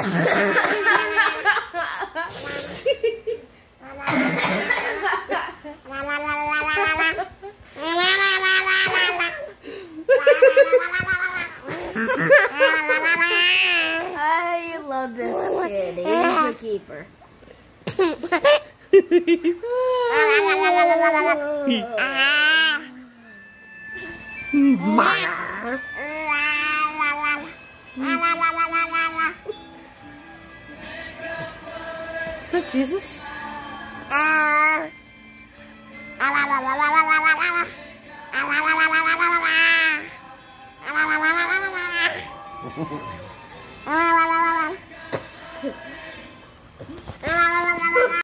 I love this kid. He's a keeper. So Jesus.